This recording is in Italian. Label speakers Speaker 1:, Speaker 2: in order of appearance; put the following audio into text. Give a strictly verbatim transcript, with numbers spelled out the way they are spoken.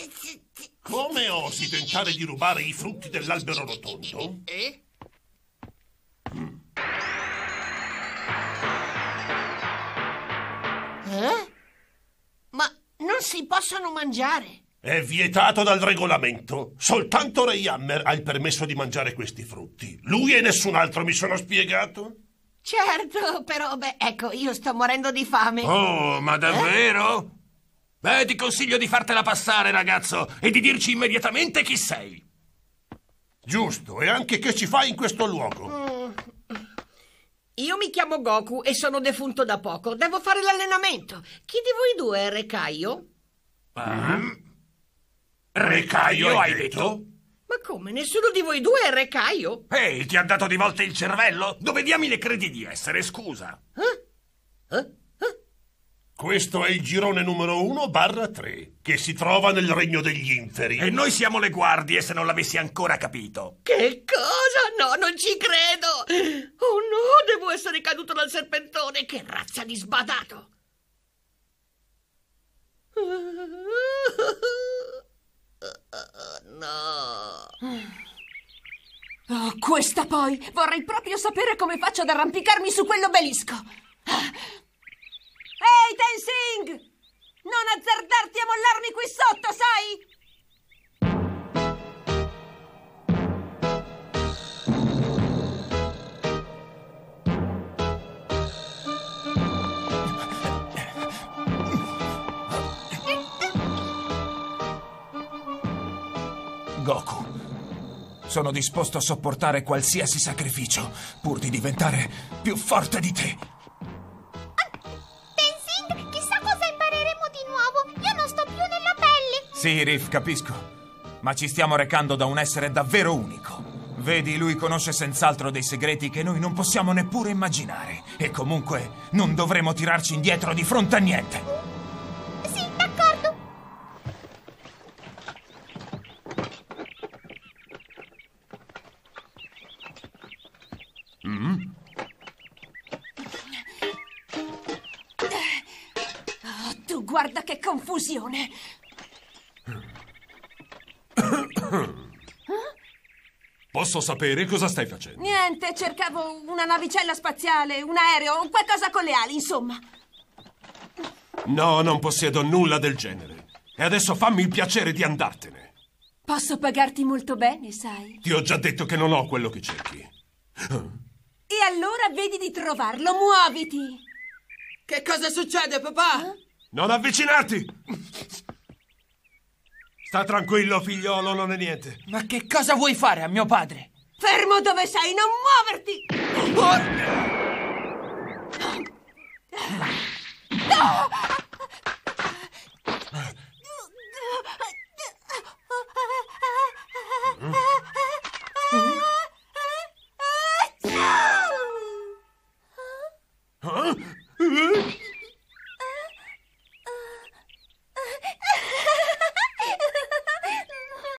Speaker 1: Come osi tentare di rubare i frutti dell'albero rotondo?
Speaker 2: Eh? Eh? Ma non si possono mangiare.
Speaker 1: È vietato dal regolamento. Soltanto Ray Hammer ha il permesso di mangiare questi frutti. Lui e nessun altro, mi sono spiegato?
Speaker 2: Certo, però, beh, ecco, io sto morendo di fame.
Speaker 3: Oh, ma davvero? Eh? Beh, ti consiglio di fartela passare, ragazzo, e di dirci immediatamente chi sei.
Speaker 1: Giusto, e anche che ci fai in questo luogo.
Speaker 2: Mm. Io mi chiamo Goku e sono defunto da poco. Devo fare l'allenamento. Chi di voi due è Re Kaio?
Speaker 3: Mm. Re Kaio, hai detto?
Speaker 2: Ma come? Nessuno di voi due è Re Kaio?
Speaker 3: Ehi, ti ha dato di volte il cervello? Dove diamine credi di essere, scusa?
Speaker 2: Eh? Eh? Eh?
Speaker 1: Questo è il girone numero uno barra tre, che si trova nel regno degli inferi.
Speaker 3: E noi siamo le guardie, se non l'avessi ancora capito.
Speaker 2: Che cosa? No, non ci credo! Oh no, devo essere caduto dal serpentone! Che razza di sbadato! No.
Speaker 4: Oh, questa poi! Vorrei proprio sapere come faccio ad arrampicarmi su quell'obelisco! Ehi, Tenzing! Non azzardarti a mollarmi qui sotto, sai?
Speaker 5: Goku, sono disposto a sopportare qualsiasi sacrificio pur di diventare più forte di te.
Speaker 6: Tenzing, chissà cosa impareremo di nuovo. Io non sto più nella pelle.
Speaker 5: Sì, Riff, capisco. Ma ci stiamo recando da un essere davvero unico. Vedi, lui conosce senz'altro dei segreti che noi non possiamo neppure immaginare. E comunque non dovremo tirarci indietro di fronte a niente.
Speaker 4: Mm? Oh, tu guarda che confusione!
Speaker 1: Posso sapere cosa stai facendo?
Speaker 4: Niente, cercavo una navicella spaziale, un aereo, qualcosa con le ali, insomma.
Speaker 1: No, non possiedo nulla del genere. E adesso fammi il piacere di andartene.
Speaker 4: Posso pagarti molto bene, sai?
Speaker 1: Ti ho già detto che non ho quello che cerchi.
Speaker 4: E allora vedi di trovarlo, muoviti!
Speaker 2: Che cosa succede, papà?
Speaker 4: Eh?
Speaker 1: Non avvicinarti! Sta tranquillo, figliolo, non è niente.
Speaker 7: Ma che cosa vuoi fare a mio padre?
Speaker 4: Fermo dove sei, non muoverti!
Speaker 2: Oh!